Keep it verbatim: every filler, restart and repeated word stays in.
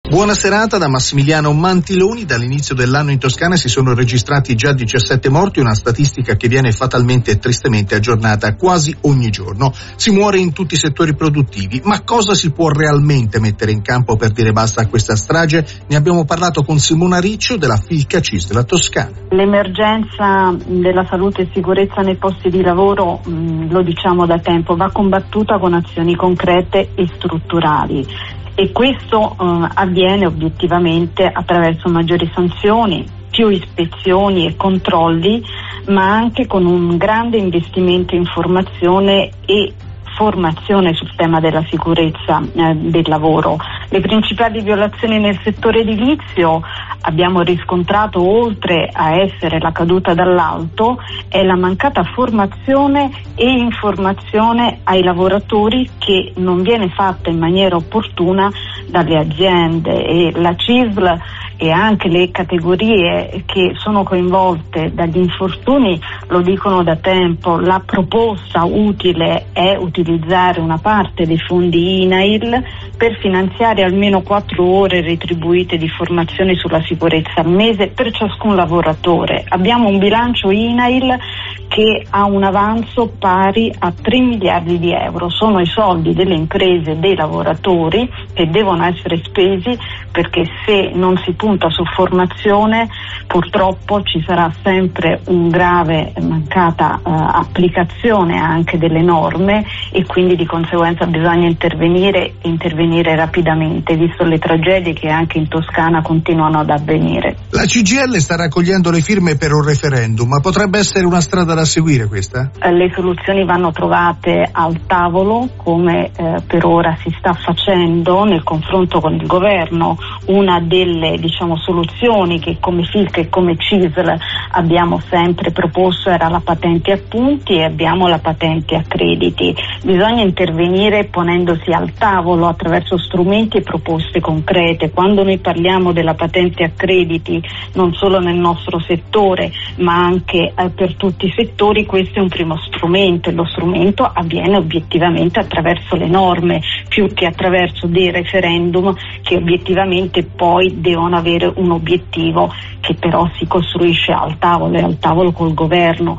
Buona serata da Massimiliano Mantiloni. Dall'inizio dell'anno in Toscana si sono registrati già diciassette morti, una statistica che viene fatalmente e tristemente aggiornata quasi ogni giorno. Si muore in tutti i settori produttivi, ma cosa si può realmente mettere in campo per dire basta a questa strage? Ne abbiamo parlato con Simona Riccio della Filcacis della Toscana. L'emergenza della salute e sicurezza nei posti di lavoro, mh, lo diciamo da tempo, va combattuta con azioni concrete e strutturali. E questo eh, avviene obiettivamente attraverso maggiori sanzioni, più ispezioni e controlli, ma anche con un grande investimento in formazione e formazione sul tema della sicurezza eh, del lavoro. Le principali violazioni nel settore edilizio, abbiamo riscontrato, oltre a essere la caduta dall'alto, è la mancata formazione e informazione ai lavoratori che non viene fatta in maniera opportuna dalle aziende, e la C I S L e anche le categorie che sono coinvolte dagli infortuni lo dicono da tempo. La proposta utile è utilizzare una parte dei fondi I N A I L per finanziare almeno quattro ore retribuite di formazione sulla sicurezza al mese per ciascun lavoratore. Abbiamo un bilancio I N A I L che ha un avanzo pari a tre miliardi di euro. Sono i soldi delle imprese e dei lavoratori che devono essere spesi, perché se non si punta su formazione purtroppo ci sarà sempre un grave mancata eh, applicazione anche delle norme, e quindi di conseguenza bisogna intervenire e intervenire rapidamente, visto le tragedie che anche in Toscana continuano ad avvenire. La C G I L sta raccogliendo le firme per un referendum, ma potrebbe essere una strada da seguire questa? Eh, le soluzioni vanno trovate al tavolo, come eh, per ora si sta facendo nel confronto con il governo. Una delle diciamo soluzioni che come Filca e come C I S L abbiamo sempre proposto era la patente a punti, e abbiamo la patente a crediti. Bisogna intervenire ponendosi al tavolo attraverso strumenti e proposte concrete. Quando noi parliamo della patente a crediti, non solo nel nostro settore ma anche eh, per tutti i settori, questo è un primo strumento, e lo strumento avviene obiettivamente attraverso le norme più che attraverso dei referendum che obiettivamente poi devono avere un obiettivo che però si costruisce al tavolo e al tavolo col governo.